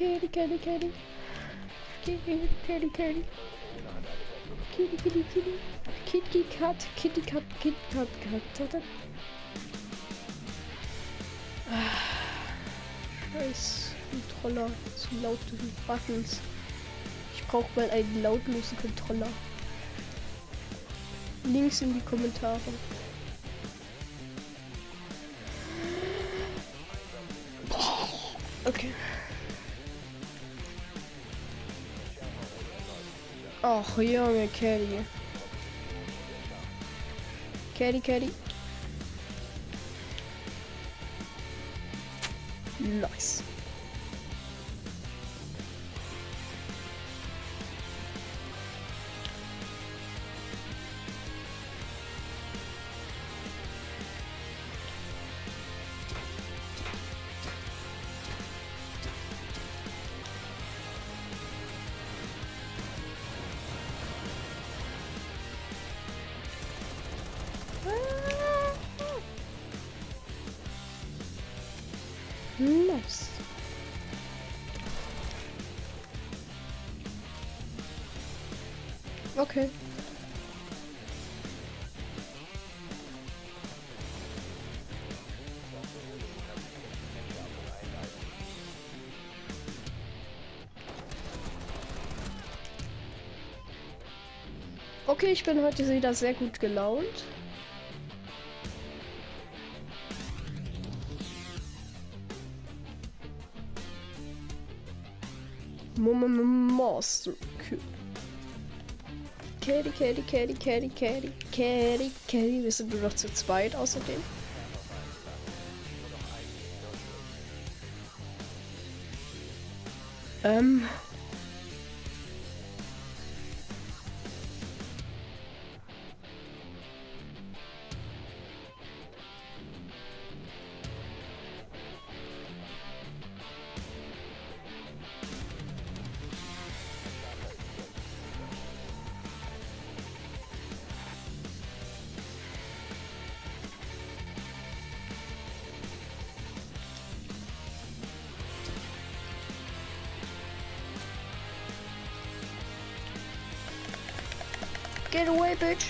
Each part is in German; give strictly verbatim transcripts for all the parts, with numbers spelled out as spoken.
Kitty, kitty, kitty. Kitty, kitty, kitty. Kitty, kitty, kitty. Kitty, cat, kitty, cat, kitty, cat, cat, cat. Scheiß Controller. Zu laute Buttons. Ich brauche mal einen lautlosen Controller. Links in die Kommentare. Okay. Ach, Junge, Caddy. Caddy, Caddy. Nice. Nice. Okay. Okay, ich bin heute wieder sehr gut gelaunt. Monster. Caddy, Caddy, Caddy, Caddy, Caddy, Caddy, Caddy. Wir sind nur noch zu zweit außerdem. Ähm. Get away, bitch.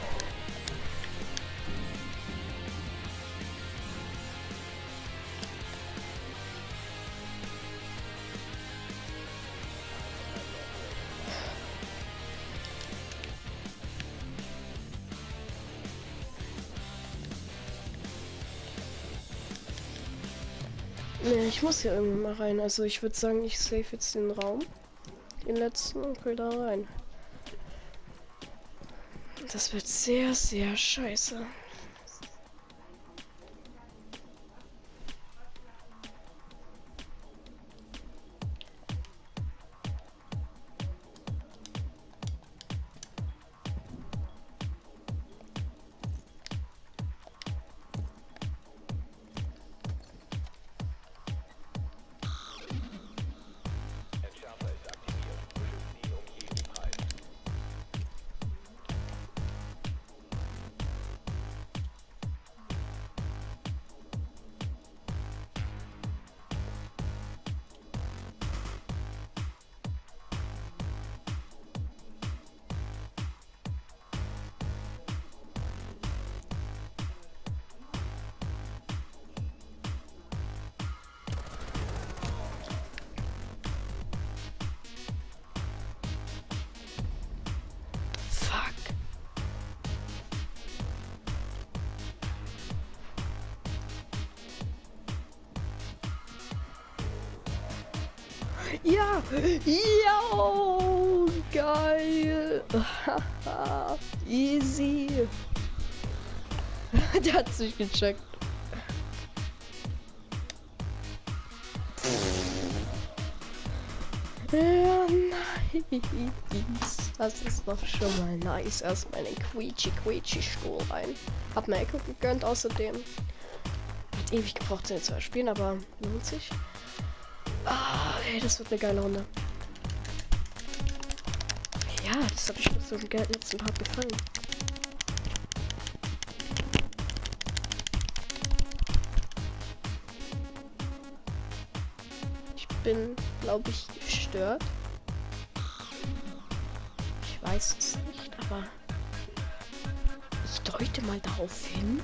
Nee, ich muss hier irgendwann mal rein. Also ich würde sagen, ich save jetzt den Raum. Den letzten und will da rein. Das wird sehr, sehr scheiße. Ja, ja, geil. Easy. Der hat sich gecheckt. Ja, nice. Das ist doch schon mal nice. Erstmal einen quietschi-quietschi-Stuhl rein. Hab mir Echo gegönnt außerdem. Hat ewig gebraucht, den zu spielen, aber lohnt sich. Ah, ey, das wird eine geile Runde. Ja, das habe ich mit so einem letzten Part gefallen. Ich bin glaube ich, stört. Ich weiß es nicht, aber ich deute mal darauf hin.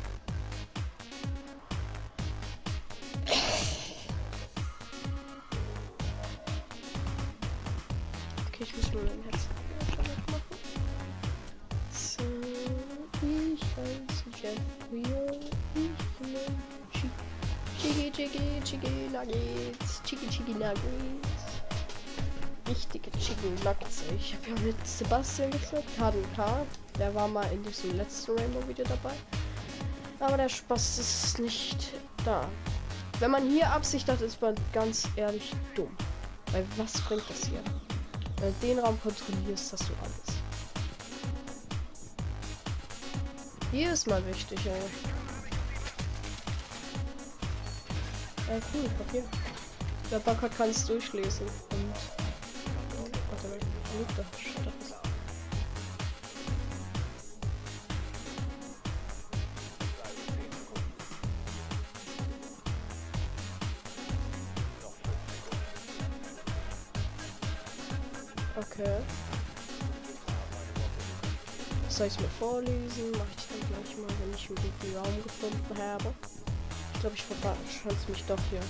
Okay, ich muss nur mein Herz machen. So, ich heiße Jeffrey. Ich nehme Chigi Chigi Chigi Nuggets. Chigi Chigi Nuggets. Richtige Chicken Nuggets. Ich habe ja mit Sebastian gezockt. K D K. Der war mal in diesem letzten Rainbow-Video dabei. Aber der Spaß ist nicht da. Wenn man hier Absicht hat, ist man ganz ehrlich dumm. Weil was bringt das hier? Wenn du den Raum kontrollierst, hast du alles. Hier ist mal wichtig, ey. Ja, cool, Papier. Der Barcode kann es durchlesen. Und. Warte mal, liegt da. Okay. Soll ich es mir vorlesen? Mache ich dann gleich mal, wenn ich einen guten Raum gefunden habe. Ich glaube, ich verschanze mich doch hier.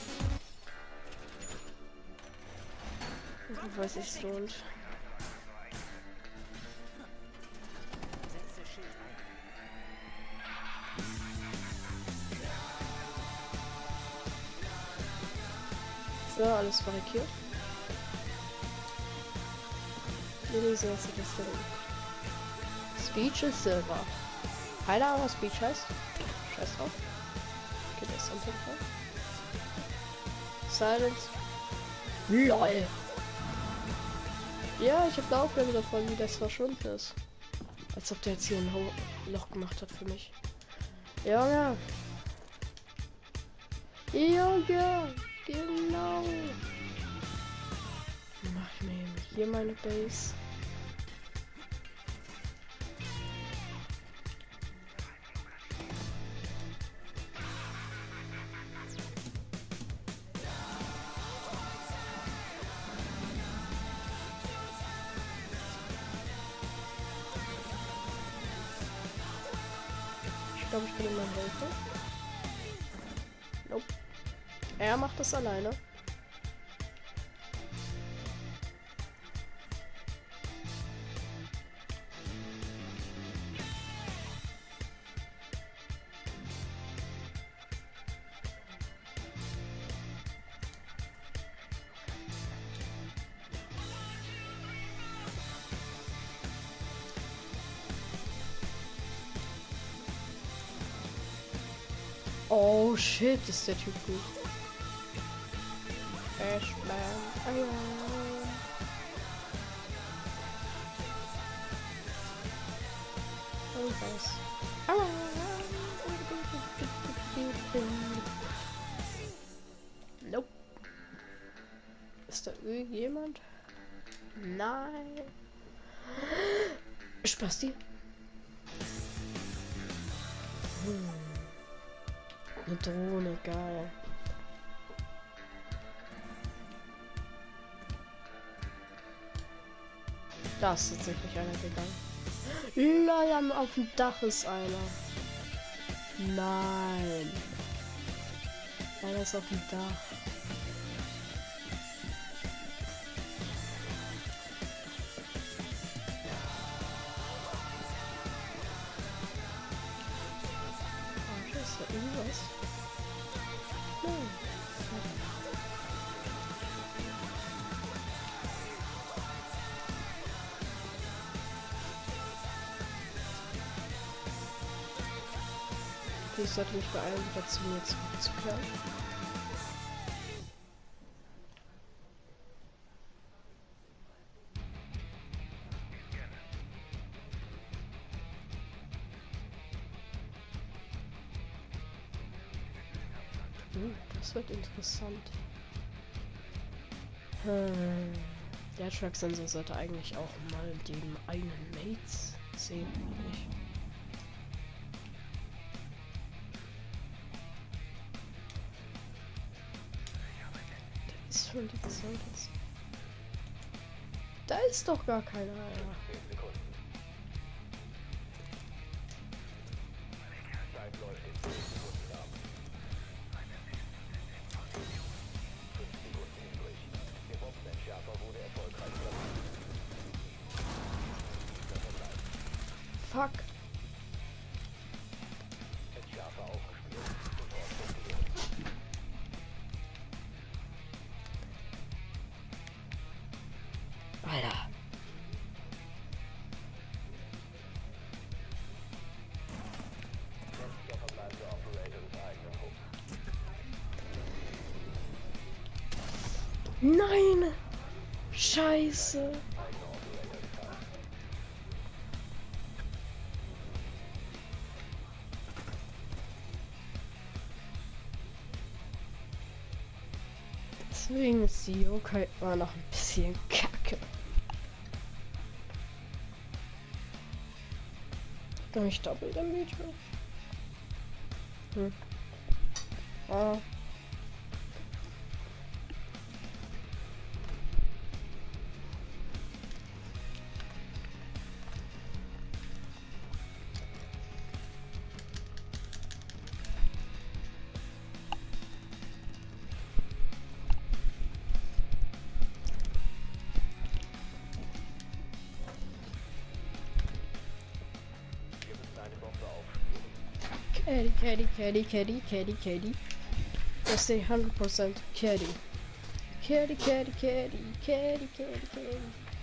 Ich weiß nicht, es lohnt. So, alles barrikiert. Wir lesen jetzt das drin. Speech ist Silber. Keine Ahnung, was Speech heißt. Scheiß drauf. Okay, das ist am Telefon. Silence. LOL. Ja, ich habe eine Aufgabe davon, wie das verschwunden ist. Als ob der jetzt hier ein Ho Loch gemacht hat für mich. Junge. Junge. Genau. Mach ich mir hier meine Base. Ich glaube, ich bin immer Hilfe. Nope. Er macht das alleine. Oh shit, ist der Typ gut. Ashman. Oh, was? Nope. Ist da irgendjemand? Nein. Spasti. Hm. Eine Drohne, geil. Da ist tatsächlich einer gegangen. Lol, auf dem Dach ist einer. Nein. Einer ist auf dem Dach. Oh, das ist da irgendwas. Nein. Ich sollte mich beeilen, wieder zu mir zurückzukehren. Hm, das wird interessant. Hm. Der Track-Sensor sollte eigentlich auch mal den einen Mates sehen, nicht? Was für ein dickes Sound jetzt? Da ist doch gar keiner. Ja. Fuck. Alter. Nein! Scheiße! Deswegen ist die Yokai immer noch ein bisschen kacke. Doch nicht doppelt im Video. Hm. Ah. Caddy, Caddy, Caddy, Caddy, Caddy, Caddy. Das ist die hundert Prozent Caddy. Caddy, Caddy, Caddy, Caddy, Caddy, Caddy.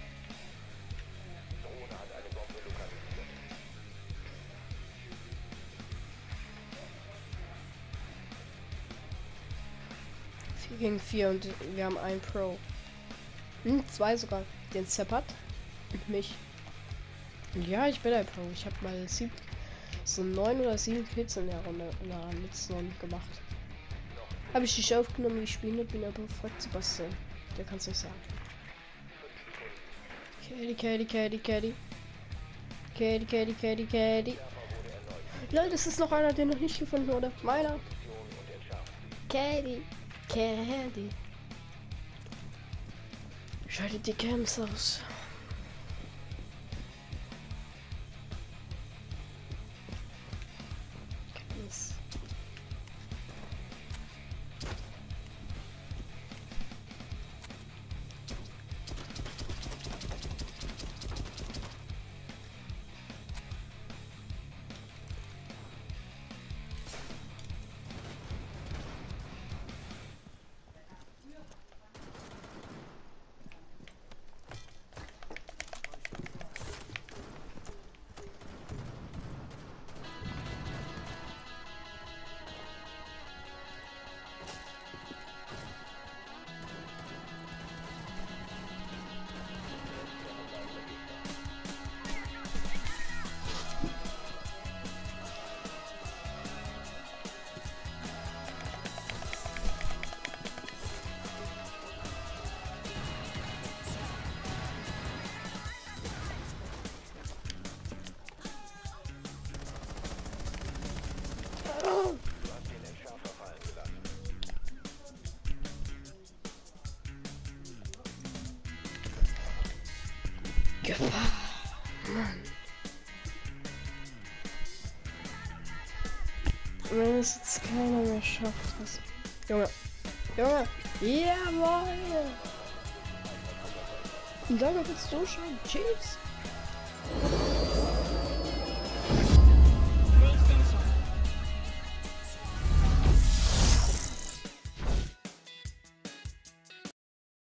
vier gegen vier und wir haben einen Pro. Hm, zwei sogar. Den Zeppert und mich. Ja, ich bin ein Pro. Ich habe mal sieben, so neun oder sieben Kills in der Runde in der letzten Runde gemacht. Habe ich dich aufgenommen, ich spiele, bin aber fragt Sebastian. Der kann es nicht sagen. Caddy, Caddy, Caddy, Caddy. Caddy, Caddy, Caddy, Caddy. Leute, das ist noch einer, der noch nicht gefunden wurde. Meiner. Caddy. Caddy. Schaltet die Cams aus. Cams. Gefahr. Mann. Wenn es jetzt keiner mehr schafft, was. Junge. Junge. Jawohl. Und danke fürs Zuschauen. Tschüss.